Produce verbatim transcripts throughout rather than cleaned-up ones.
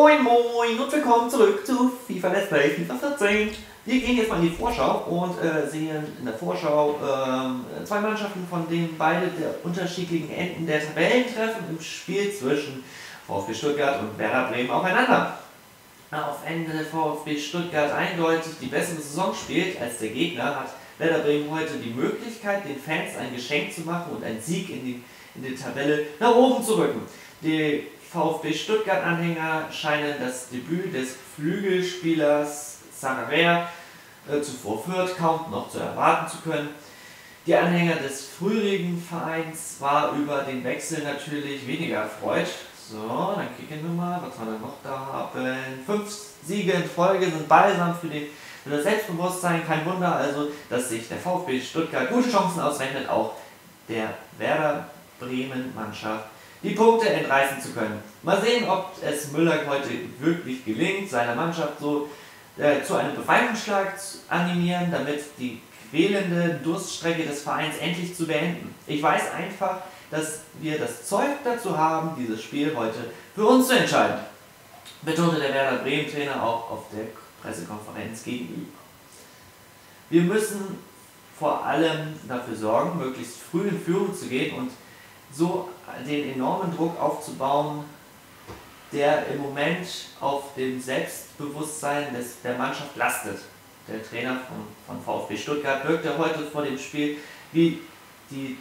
Moin Moin und willkommen zurück zu FIFA Let's Play FIFA vierzehn. Wir gehen jetzt mal in die Vorschau und äh, sehen in der Vorschau äh, zwei Mannschaften, von denen beide der unterschiedlichen Enden der Tabellen treffen im Spiel zwischen VfB Stuttgart und Werder Bremen aufeinander. Auf Ende VfB Stuttgart eindeutig die bessere Saison spielt als der Gegner, hat Werder Bremen heute die Möglichkeit, den Fans ein Geschenk zu machen und einen Sieg in die, in die Tabelle nach oben zu rücken. Die VfB Stuttgart-Anhänger scheinen das Debüt des Flügelspielers Sarabia äh, zuvor Fürth kaum noch zu erwarten zu können. Die Anhänger des früheren Vereins war über den Wechsel natürlich weniger erfreut. So, dann kicken wir mal, was wir dann noch da haben. Fünf Siege in Folge sind balsam für, den, für das Selbstbewusstsein. Kein Wunder also, dass sich der VfB Stuttgart gute Chancen ausrechnet, auch der Werder Bremen-Mannschaft die Punkte entreißen zu können. Mal sehen, ob es Müller heute wirklich gelingt, seiner Mannschaft so äh, zu einem Befreiungsschlag zu animieren, damit die quälende Durststrecke des Vereins endlich zu beenden. Ich weiß einfach, dass wir das Zeug dazu haben, dieses Spiel heute für uns zu entscheiden, betonte der Werder Bremen-Trainer auch auf der Pressekonferenz gegenüber. Wir müssen vor allem dafür sorgen, möglichst früh in Führung zu gehen und so den enormen Druck aufzubauen, der im Moment auf dem Selbstbewusstsein des, der Mannschaft lastet. Der Trainer von, von VfB Stuttgart wirkte heute vor dem Spiel wie die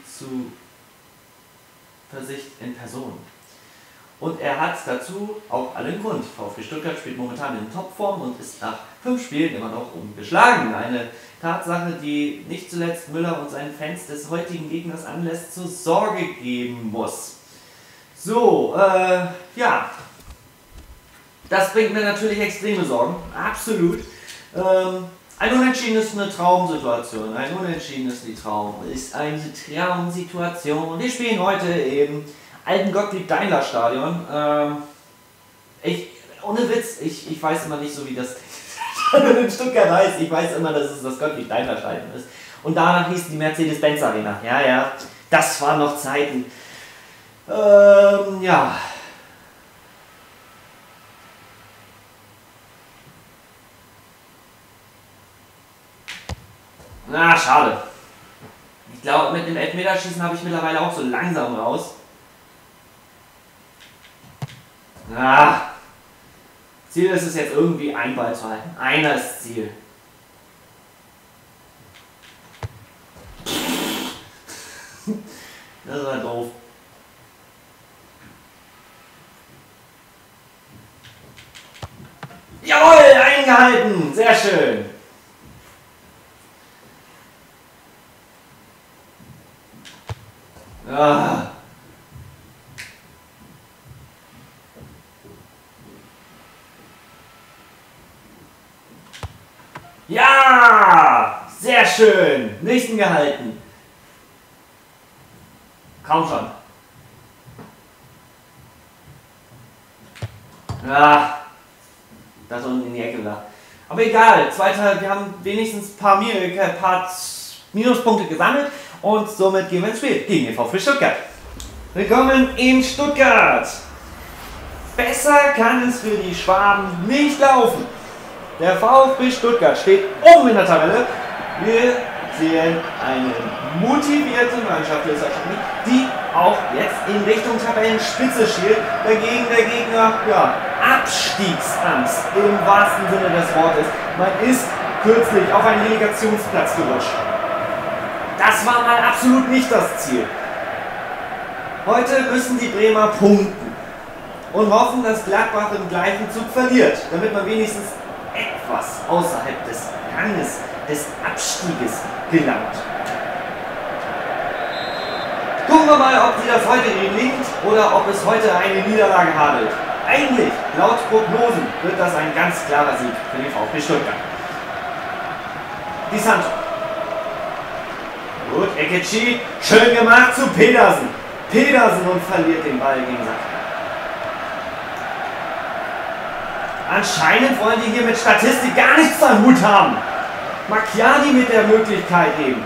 Zuversicht in Person. Und er hat dazu auch allen Grund. VfB Stuttgart spielt momentan in Topform und ist nach fünf Spielen immer noch ungeschlagen. Eine Tatsache, die nicht zuletzt Müller und seinen Fans des heutigen Gegners Anlass zur Sorge geben muss. So, äh, ja. Das bringt mir natürlich extreme Sorgen. Absolut. Ähm, ein Unentschieden ist eine Traumsituation. Ein Unentschieden ist die Traum. Ist eine Traumsituation. Wir spielen heute im alten Gottlieb-Daimler-Stadion. Ähm, ich, ohne Witz, ich, ich weiß immer nicht so, wie das in Stuttgart heißt. Ich weiß immer, dass es das Gottlieb-Daimler-Stadion ist. Und danach hieß die Mercedes-Benz-Arena. Ja, ja, das waren noch Zeiten. Ähm, ja. Na, schade. Ich glaube, mit dem Elfmeterschießen habe ich mittlerweile auch so langsam raus. Ah, Ziel ist es jetzt irgendwie, einen Ball zu halten. Einer ist Ziel. Das war doof. Jawohl, eingehalten. Sehr schön. Ah. Ja! Sehr schön! Nächsten gehalten. Kaum schon. Ja, das unten in die Ecke da. Aber egal, zweiter, wir haben wenigstens ein paar, paar Minuspunkte gesammelt und somit gehen wir ins Spiel gegen den VfB Stuttgart. Willkommen in Stuttgart! Besser kann es für die Schwaben nicht laufen. Der VfB Stuttgart steht oben in der Tabelle. Wir sehen eine motivierte Mannschaft, die auch jetzt in Richtung Tabellenspitze schielt. Dagegen der Gegner, ja, Abstiegsangst im wahrsten Sinne des Wortes. Man ist kürzlich auf einen Relegationsplatz gerutscht. Das war mal absolut nicht das Ziel. Heute müssen die Bremer punkten und hoffen, dass Gladbach im gleichen Zug verliert, damit man wenigstens etwas außerhalb des Ranges des Abstieges gelangt. Gucken wir mal, ob sie das heute gelingt oder ob es heute eine Niederlage handelt. Eigentlich, laut Prognosen, wird das ein ganz klarer Sieg für den VfB Stuttgart. Di Santo. Gut, Ekechi, schön gemacht zu Pedersen. Pedersen und verliert den Ball gegen Sack. Anscheinend wollen die hier mit Statistik gar nichts am Hut haben. Macchiati mit der Möglichkeit eben.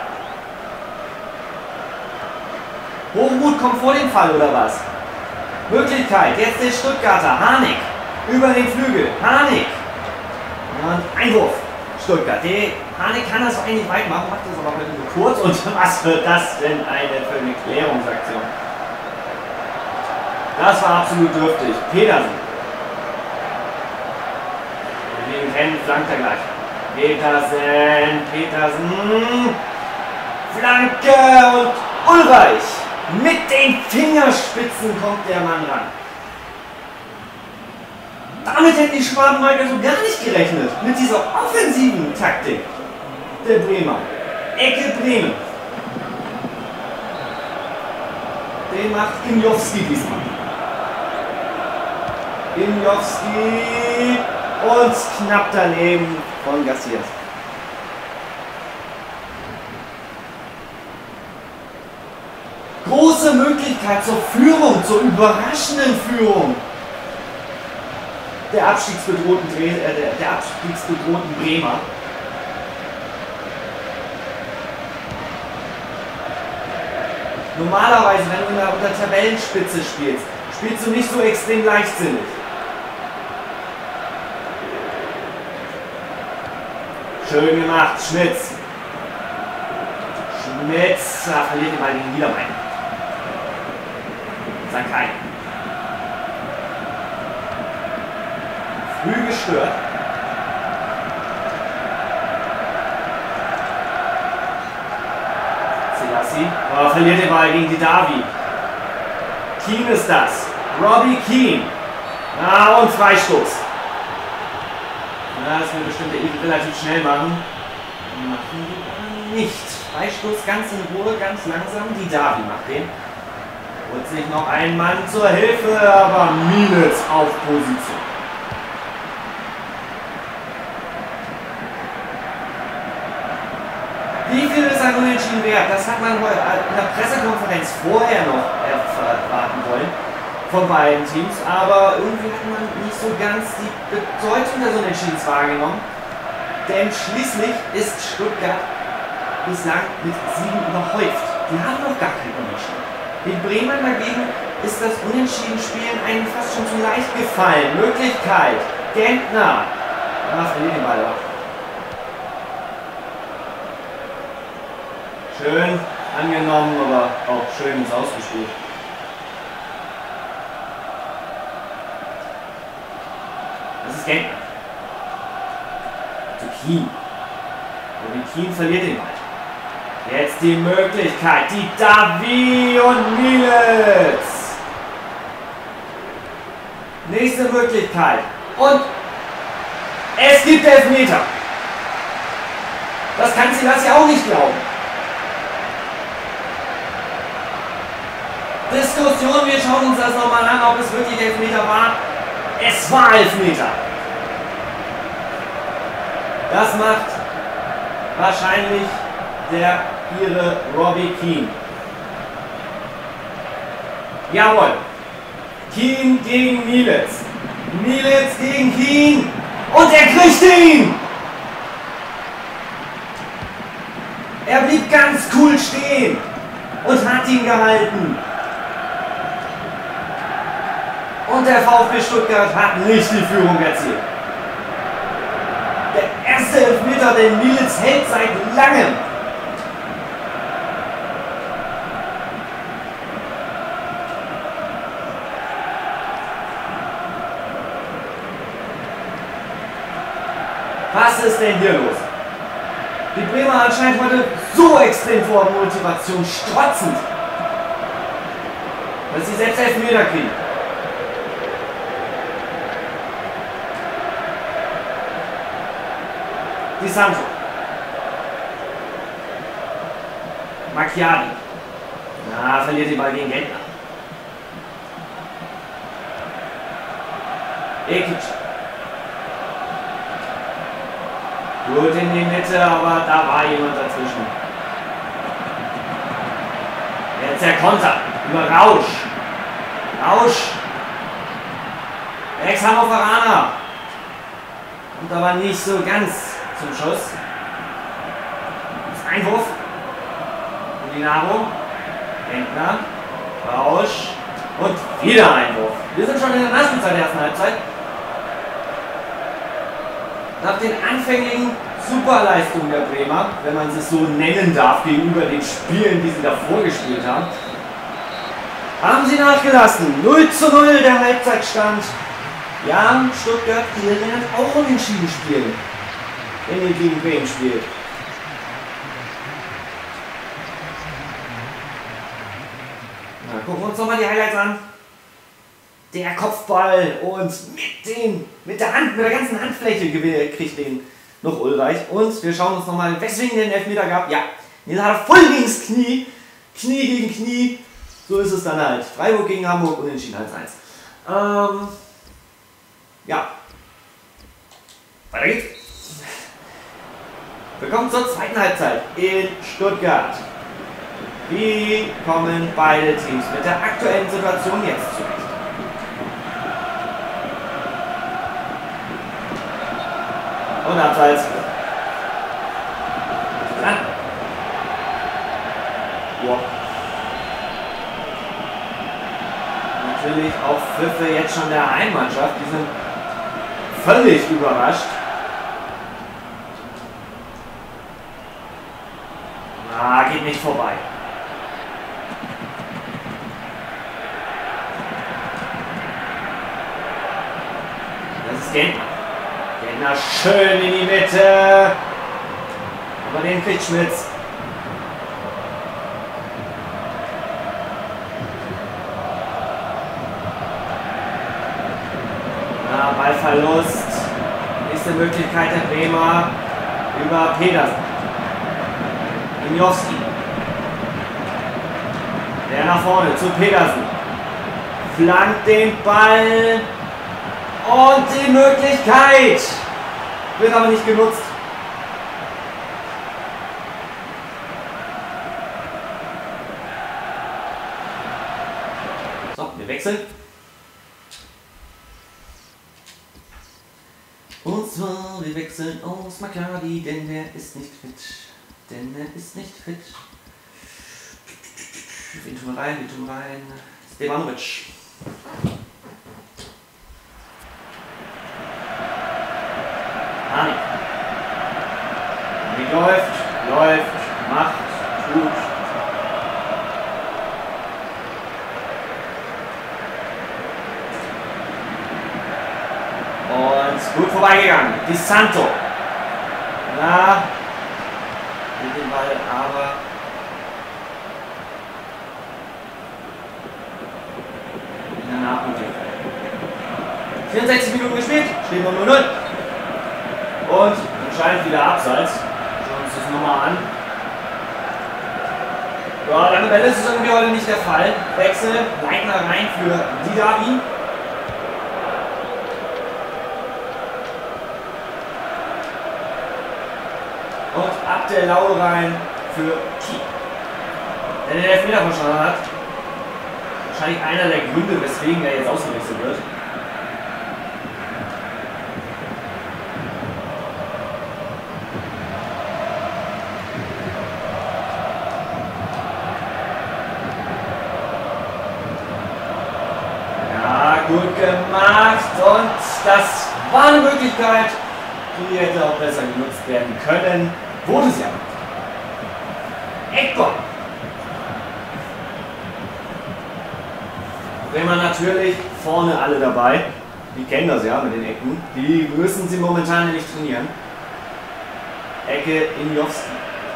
Hochmut kommt vor dem Fall, oder was? Möglichkeit, jetzt der Stuttgarter, Harnik, über den Flügel, Harnik. Und Einwurf, Stuttgart. Der Harnik kann das eigentlich weit machen, macht das aber heute nur kurz. Und was wird das denn eine für eine Klärungsaktion? Das war absolut dürftig. Petersen. Gegen Ken flankt er gleich. Petersen, Petersen. Flanke und Ulreich. Mit den Fingerspitzen kommt der Mann ran. Damit hätten die Schwaben mal so gar nicht gerechnet. Mit dieser offensiven Taktik der Bremer. Ecke Bremen. Den macht Imjowski diesmal. Imjowski und knapp daneben von Garcias. Große Möglichkeit zur Führung, zur überraschenden Führung der abstiegsbedrohten, äh, der, der abstiegsbedrohten Bremer. Normalerweise, wenn du unter Tabellenspitze spielst, spielst du nicht so extrem leichtsinnig. Schön gemacht, Schmitz. Schmitz, da verliert ihn mal den Niedermain. Sakai. Früh gestört. Selassie. Oh, verliert den Ball gegen die Davi. Keen ist das. Robbie Keen. Ah, und Freistoß. Ja, das wird bestimmt der Igel relativ schnell machen. Machen die nicht. Freistoß ganz in Ruhe, ganz langsam. Die Davi macht den. Holt sich noch ein Mann zur Hilfe, aber Mielitz auf Position. Wie viel ist ein Unentschieden wert? Das hat man in der Pressekonferenz vorher noch erwarten wollen von beiden Teams, aber irgendwie hat man nicht so ganz die Bedeutung des Unentschiedens wahrgenommen, denn schließlich ist Stuttgart bislang mit Siegen überhäuft. Die haben noch gar kein Unentschieden. Den Bremern dagegen ist das Unentschieden-Spielen eigentlich fast schon zu leicht gefallen. Möglichkeit, Gentner. Ah, verliert den Ball ab. Schön angenommen, aber auch schön ins Ausgespielt. Das ist Gentner. Zu Keen. Und Keen verliert den Ball. Jetzt die Möglichkeit, die Davi und Mielitz. Nächste Möglichkeit. Und es gibt Elfmeter. Das kann sie das ja auch nicht glauben. Diskussion, wir schauen uns das nochmal an, ob es wirklich Elfmeter war. Es war Elfmeter. Das macht wahrscheinlich der ihre Robbie Keen. Jawohl. Keen gegen Mielitz. Mielitz gegen Keen. Und er kriegt ihn! Er blieb ganz cool stehen und hat ihn gehalten. Und der VfB Stuttgart hat nicht die Führung erzielt. Der erste Elfmeter, den Mielitz hält seit langem. Was ist denn hier los? Die Bremer anscheinend heute so extrem vor Motivation strotzend, dass sie selbst Elfmeter kriegen. Di Santo. Macchiari. Na, verliert den Ball gegen Gentner. Ekic. Gut in die Mitte, aber da war jemand dazwischen. Jetzt der Konter über Rausch. Rausch. Ex-Hannoveraner. Kommt aber nicht so ganz zum Schuss. Das Einwurf. Molinaro. Gentner. Rausch. Und wieder Einwurf. Wir sind schon in der Nachspielzeit der ersten Halbzeit. Nach den anfänglichen Superleistungen der Bremer, wenn man es so nennen darf, gegenüber den Spielen, die sie davor gespielt haben, haben sie nachgelassen. null zu null der Halbzeitstand. Ja, Stuttgart hier lernt auch unentschieden spielen, wenn ihr gegen Bremen spielt. Na, gucken wir uns nochmal die Highlights an. Der Kopfball und mit, den, mit der Hand, mit der ganzen Handfläche kriegt den noch Ulreich. Und wir schauen uns nochmal, weswegen der den Elfmeter gab. Ja, den hat er voll gegen das Knie. Knie gegen Knie. So ist es dann halt. Freiburg gegen Hamburg, unentschieden eins eins. Ähm, ja. Weiter geht's. Willkommen zur zweiten Halbzeit in Stuttgart. Wie kommen beide Teams mit der aktuellen Situation jetzt zurecht? Und Abseits. Ja. Wow. Natürlich auch Pfiffe jetzt schon der Heimmannschaft. Die sind völlig überrascht. Ah, geht nicht vorbei. Das ist Gentner. Gentner schön in die Mitte. Aber den kriegt Schmitz. Na, Ballverlust. Nächste Möglichkeit der Bremer über Pedersen. Miowski. Der nach vorne zu Pedersen. Flankt den Ball. Und die Möglichkeit. Wird aber nicht genutzt. So, wir wechseln. Und zwar, wir wechseln aus Maccabi, denn der ist nicht fit. Denn er ist nicht fit. Wen tun wir rein? Wen tun wir rein? Stevanovic. Hanik. Hanik läuft, läuft, macht, tut. Und gut vorbeigegangen. Di Santo. Na. Den Ball, aber in der Nachmöglichkeit. vierundsechzig Minuten gespielt, stehen wir null null. Und anscheinend wieder Abseits. Schauen uns das nochmal an. Ja, lange Bälle ist es irgendwie heute nicht der Fall. Wechsel, Leitner rein für Didavi. Und ab der Lau rein für Ki. Der den Elfmeter verstanden hat. Wahrscheinlich einer der Gründe, weswegen er jetzt ausgewechselt wird. Ja, gut gemacht. Und das war eine Möglichkeit, die hätte auch besser genutzt werden können. Wurde es ja. Eckball. Bremer natürlich vorne alle dabei. Die kennen das ja mit den Ecken. Die müssen sie momentan nicht trainieren. Ecke Injowski.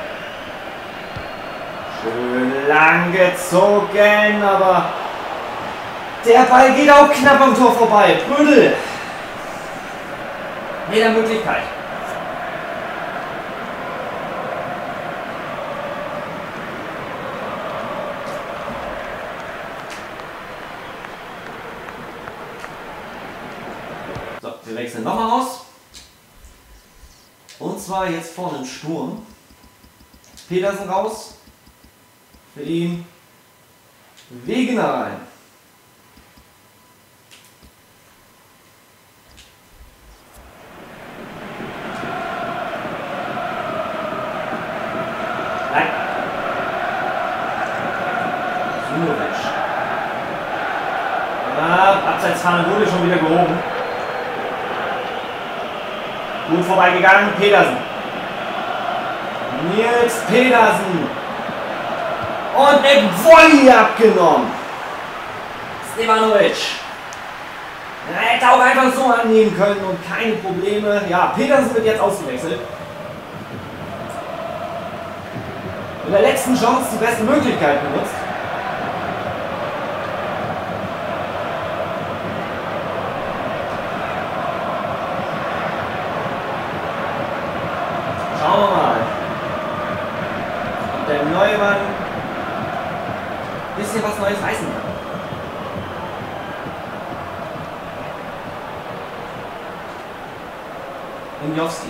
Schön lang gezogen, aber der Ball geht auch knapp am Tor vorbei. Brödel. Jeder Möglichkeit. So, wir wechseln nochmal aus. Und zwar jetzt vorne im Sturm. Pedersen raus. Für ihn Wegener rein. Auswärtsfahne wurde schon wieder gehoben. Gut vorbeigegangen, Pedersen. Nils Pedersen. Und mit Volley abgenommen. Stevanovic. Er hätte auch einfach so annehmen können und keine Probleme. Ja, Pedersen wird jetzt ausgewechselt. In der letzten Chance die beste Möglichkeit benutzt. Schauen wir mal. Ob der Neumann ein bisschen was Neues reißen kann. Jowski.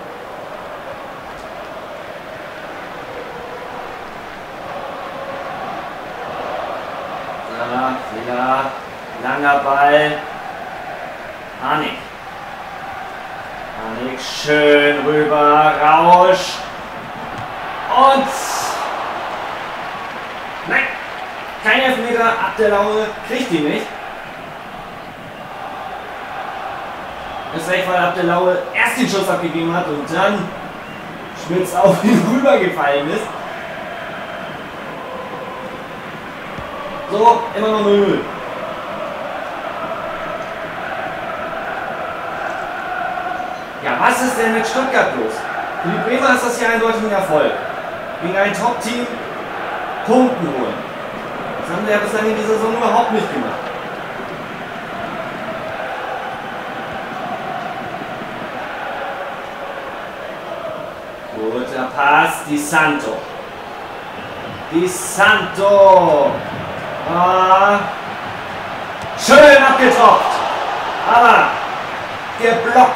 Da, Fehler. Langer Ball. Harnik. Harnik schön rüber. Rausch. Und. Nein. Kein Elfmeter. Abdelaue kriegt ihn nicht. Das ist weil Abdelaue erst den Schuss abgegeben hat und dann Schmitz auf ihn rübergefallen ist. So, immer noch null null. Ja, was ist denn mit Stuttgart los? Für die Bremer ist das ja eindeutig ein Erfolg. Gegen ein Top-Team Punkten holen. Das haben wir ja bislang in dieser Saison überhaupt nicht gemacht. Guter Pass, Di Santo. Di Santo. Ah. Schön abgetropft. Aber geblockt.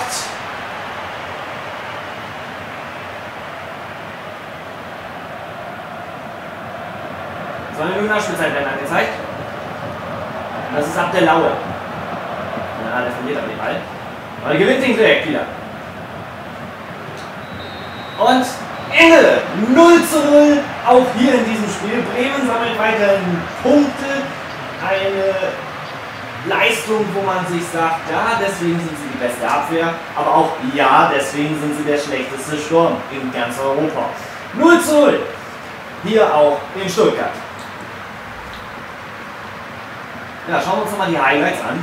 Zwei Minuten Nachspielzeit werden angezeigt. Das ist Abdelaue. Ja, der verliert aber den Ball. Aber er gewinnt den direkt wieder. Und Ende! null zu null, auch hier in diesem Spiel. Bremen sammelt weiterhin Punkte. Eine Leistung, wo man sich sagt, ja, deswegen sind sie die beste Abwehr. Aber auch, ja, deswegen sind sie der schlechteste Sturm in ganz Europa. null zu null. Hier auch in Stuttgart. Ja, schauen wir uns nochmal die Highlights an.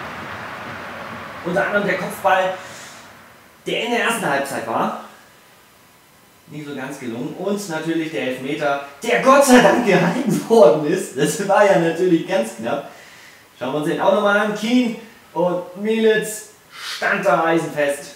Unter anderem der Kopfball, der in der ersten Halbzeit war. Nicht so ganz gelungen. Und natürlich der Elfmeter, der Gott sei Dank gehalten worden ist. Das war ja natürlich ganz knapp. Schauen wir uns den auch nochmal an. Kien und Mielitz stand da eisenfest.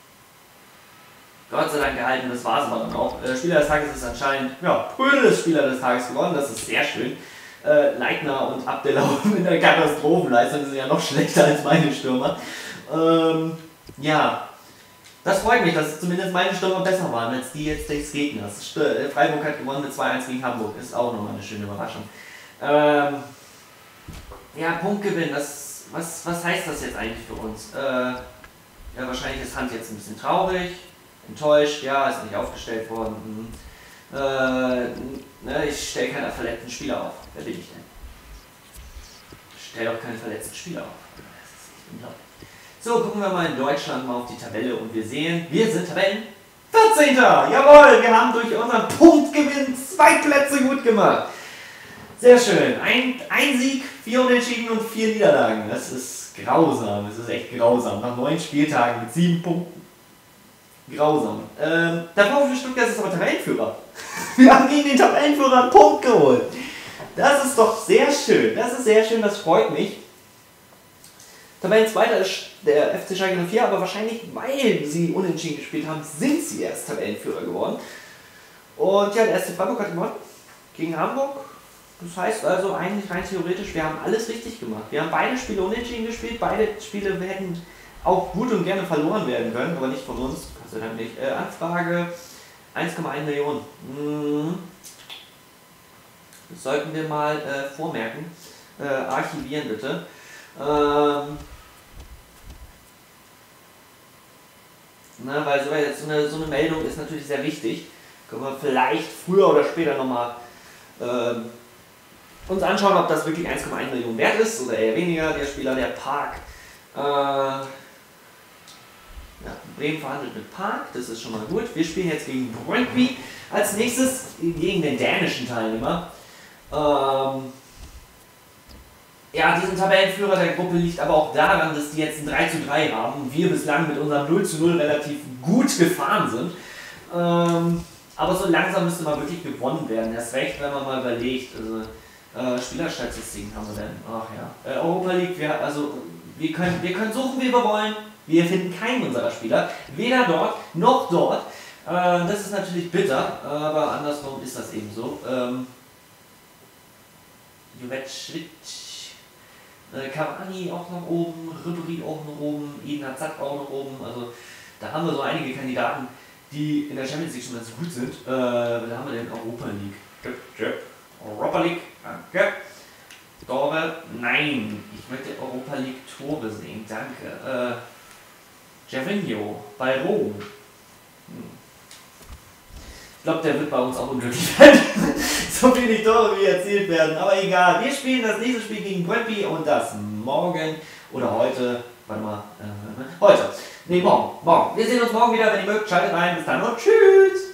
Gott sei Dank gehalten, das war es aber dann auch. Äh, Spieler des Tages ist anscheinend, ja, Prödel ist Spieler des Tages geworden. Das ist sehr schön. Äh, Leitner und Abdelau mit einer Katastrophenleistung, die sind ja noch schlechter als meine Stürmer. Ähm, ja. Das freut mich, dass zumindest meine Stürmer besser waren als die jetzt des Gegners. Freiburg hat gewonnen mit zwei eins gegen Hamburg. Ist auch nochmal eine schöne Überraschung. Ähm, ja, Punktgewinn. Das, was, was heißt das jetzt eigentlich für uns? Äh, ja, wahrscheinlich ist Hand jetzt ein bisschen traurig, enttäuscht. Ja, ist nicht aufgestellt worden. Äh, ne, ich stelle keine verletzten Spieler auf. Wer bin ich denn? Ich stelle auch keine verletzten Spieler auf. Das ist echt unglaublich. So, gucken wir mal in Deutschland mal auf die Tabelle und wir sehen, wir sind Tabellen vierzehnter Jawohl, wir haben durch unseren Punktgewinn zwei Plätze gut gemacht. Sehr schön. Ein, ein Sieg, vier Unentschieden und vier Niederlagen. Das ist grausam, das ist echt grausam. Nach neun Spieltagen mit sieben Punkten. Grausam. Ähm, der VfB Stuttgart ist aber Tabellenführer. Wir haben gegen den Tabellenführer einen Punkt geholt. Das ist doch sehr schön. Das ist sehr schön, das freut mich. Tabellenzweiter ist der F C Schalke null vier, aber wahrscheinlich, weil sie unentschieden gespielt haben, sind sie erst Tabellenführer geworden. Und ja, der erste Freiburg hat gewonnen gegen Hamburg. Das heißt also eigentlich rein theoretisch, wir haben alles richtig gemacht. Wir haben beide Spiele unentschieden gespielt, beide Spiele hätten auch gut und gerne verloren werden können, aber nicht von uns, Gott sei Dank nicht. Äh, Anfrage eins Komma eins Millionen. Hm. Das sollten wir mal äh, vormerken. Äh, archivieren bitte. Ähm, Na, weil so, jetzt so, eine, so eine Meldung ist natürlich sehr wichtig. Können wir vielleicht früher oder später nochmal ähm, uns anschauen, ob das wirklich eins Komma eins Millionen wert ist oder eher weniger. Der Spieler, der Park. Äh, ja, Bremen verhandelt mit Park, das ist schon mal gut. Wir spielen jetzt gegen Brøndby. Als nächstes gegen den dänischen Teilnehmer. Ähm, ja, diesen Tabellenführer der Gruppe liegt aber auch daran, dass die jetzt ein drei zu drei haben und wir bislang mit unserem null zu null relativ gut gefahren sind. Ähm, aber so langsam müsste mal wirklich gewonnen werden. Erst recht, wenn man mal überlegt. Also, äh, Spielerstatistiken haben wir denn. Ach ja. Äh, Europa League, wir, also, wir, können, wir können suchen, wie wir wollen. Wir finden keinen unserer Spieler. Weder dort noch dort. Äh, das ist natürlich bitter, aber andersrum ist das eben so. Ähm, Jovetic, äh, Cavani auch noch oben, Ribéry auch noch oben, Eden Hazard auch noch oben. Also da haben wir so einige Kandidaten, die in der Champions League schon ganz gut sind. Äh, da haben wir den Europa League. Europa League, danke. Tore, nein. Ich möchte Europa League Tore sehen, danke. Äh, Gervinho bei Rom. Hm. Ich glaube, der wird bei uns auch unglücklich werden. So wenig Tore wie erzielt werden. Aber egal, wir spielen das nächste Spiel gegen Brøndby und das morgen oder heute. Warte mal. Äh, heute. Ne, morgen. Morgen. Wir sehen uns morgen wieder, wenn ihr mögt. Schaltet rein. Bis dann und tschüss.